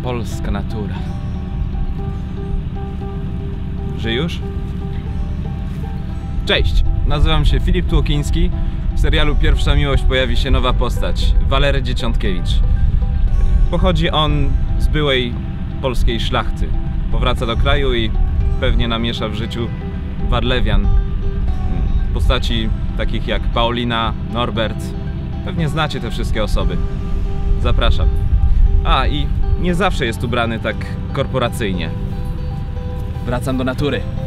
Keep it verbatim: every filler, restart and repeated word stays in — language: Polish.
polska natura. Że już? Cześć, nazywam się Filip Tłokiński. W serialu Pierwsza Miłość pojawi się nowa postać, Walery Dzieciątkiewicz. Pochodzi on z byłej polskiej szlachty. Powraca do kraju i pewnie namiesza w życiu Warlewian. Postaci takich jak Paulina, Norbert. Pewnie znacie te wszystkie osoby. Zapraszam. A, i nie zawsze jest ubrany tak korporacyjnie. Wracam do natury.